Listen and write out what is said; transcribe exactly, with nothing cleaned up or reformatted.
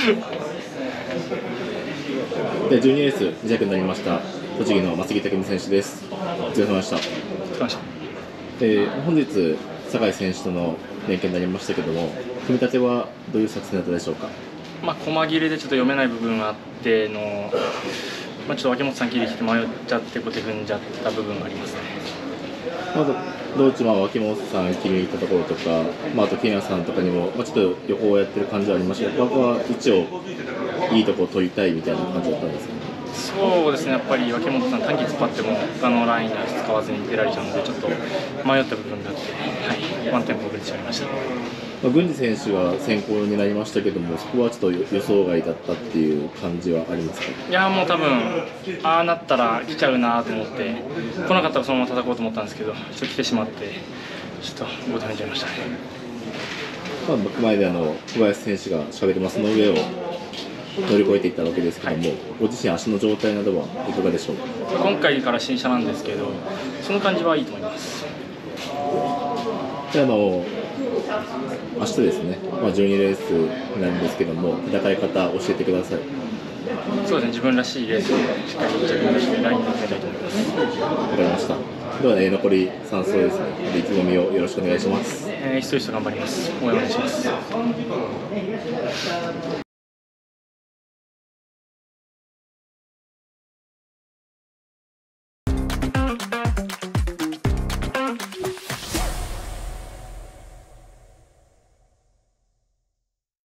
でじゅうにレースに着になりました栃木の松木武美選手です。お疲れ様でした。えー、本日酒井選手との連携になりましたけども、組み立てはどういう作戦だったでしょうか。 まあ細切れでちょっと読めない部分があっての、まあ、ちょっと脇本さん切り引き迷っちゃって後手踏んじゃった部分がありますね。 まず道中、まあ、脇本さん切りに行ったところとか、まあ、あと木村さんとかにも、まあ、ちょっと横をやってる感じはありましたけど、僕は一応いいところ取りたいみたいな感じだったんですけど。 そうですね、やっぱり脇本さん短期突っ張っても他のラインに使わずに出られちゃうのでちょっと迷った部分があって、はい、ワンテンポ遅れてしまいました。 まあ、郡司選手は先行になりましたけども、そこはちょっと予想外だったっていう感じはありますか。 いやもう多分ああなったら来ちゃうなと思って来なかったらそのまま叩こうと思ったんですけど、ちょっと来てしまってちょっと後手踏んじゃいましたね。 まあ、前であの小林選手が仕掛けてますの上を乗り越えていったわけですけども、はい、ご自身足の状態などはいかがでしょうか。 今回から新車なんですけど、その感じはいいと思います。 であの明日ですね、まあ、じゅうにレースなんですけども、戦い方教えてください。 そうですね、自分らしいレースをしっかり自分らしいラインに決めたいと思います。 わかりました。では、ね、残りさん走ですね、意気込みをよろしくお願いします。 えー、一人一人頑張ります。応援お願いします。